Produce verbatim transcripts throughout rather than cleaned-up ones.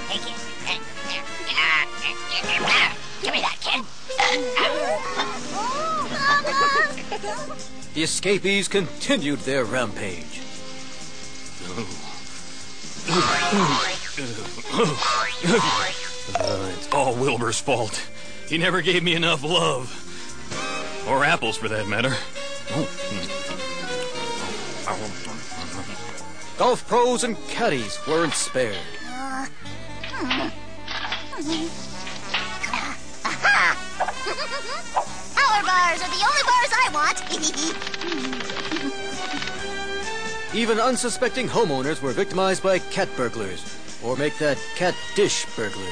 Hey, kid. Give me that, kid. The escapees continued their rampage. Uh, it's all Wilbur's fault. He never gave me enough love. Or apples, for that matter. Golf pros and caddies weren't spared. Uh, hmm. Power bars are the only bars I want. Even unsuspecting homeowners were victimized by cat burglars, or make that cat dish burglars.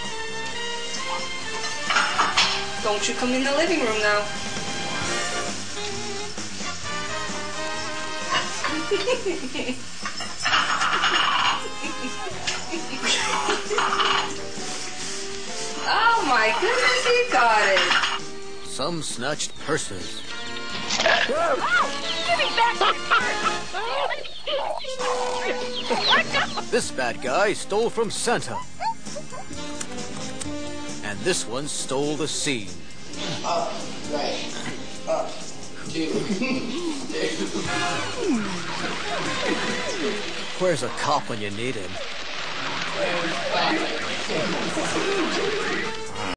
Don't you come in the living room now. Oh my goodness, he got it. Some snatched purses. Oh, give me back my purse. This bad guy stole from Santa. And this one stole the scene. Up, right, up, two, Where's a cop when you need him? two.